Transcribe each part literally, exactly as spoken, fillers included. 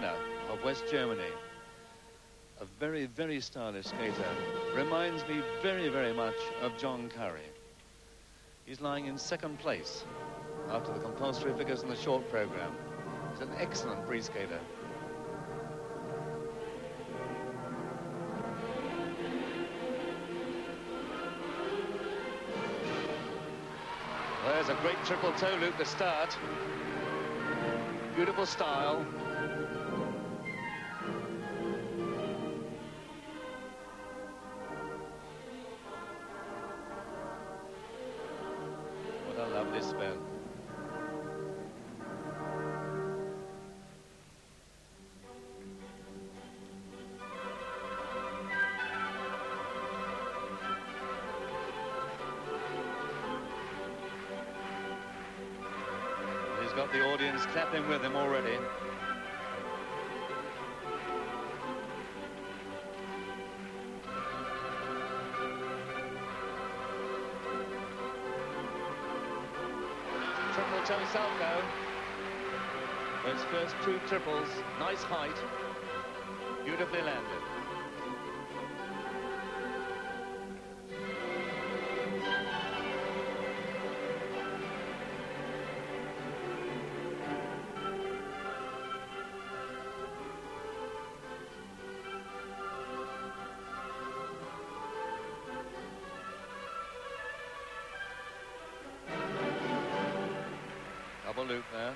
Cerne of West Germany. A very, very stylish skater. Reminds me very, very much of John Curry. He's lying in second place after the compulsory figures in the short program. He's an excellent free skater. There's a great triple toe loop to start. Beautiful style. What a lovely spin. Got the audience clapping with him already. Triple toe salto. Those first two triples, nice height, beautifully landed. Double loop there.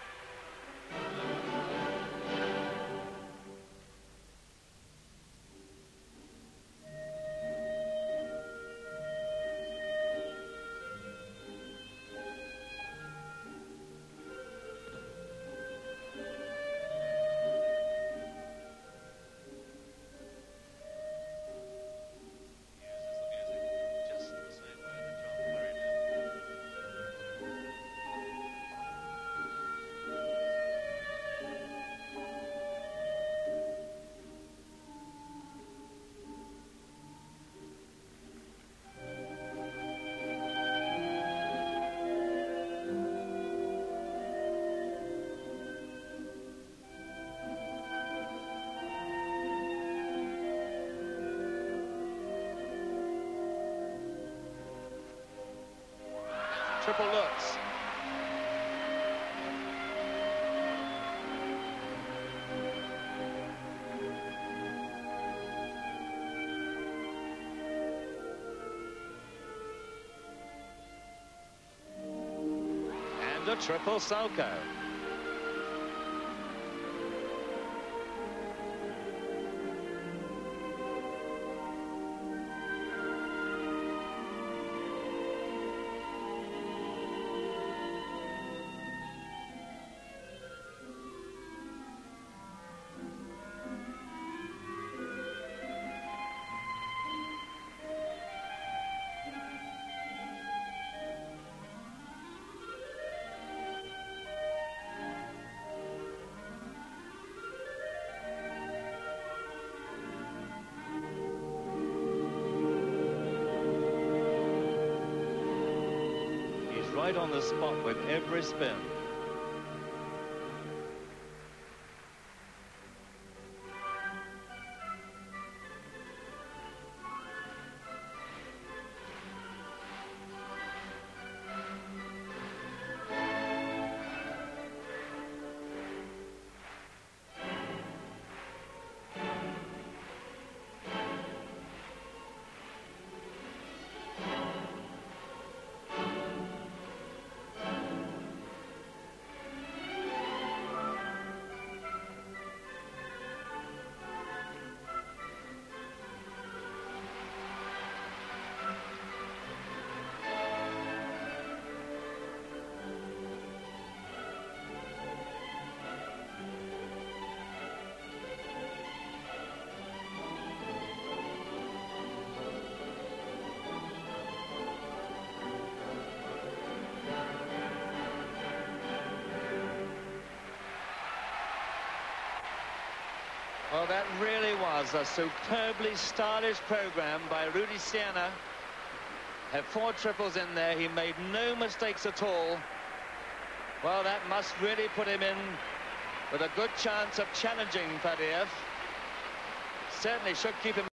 Triple looks. And a triple salto. Right on the spot with every spin. Well, that really was a superbly stylish program by Rudi Cerne. Had four triples in there. He made no mistakes at all. Well, that must really put him in with a good chance of challenging Faddeev. Certainly should keep him